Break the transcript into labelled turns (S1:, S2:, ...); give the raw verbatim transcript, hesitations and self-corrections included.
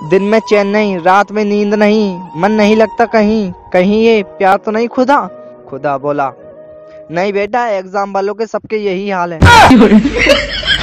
S1: दिन में चैन नहीं, रात में नींद नहीं, मन नहीं लगता कहीं, कहीं ये प्यार तो नहीं खुदा। खुदा बोला, नहीं बेटा, एग्जाम वालों के सबके यही हाल है।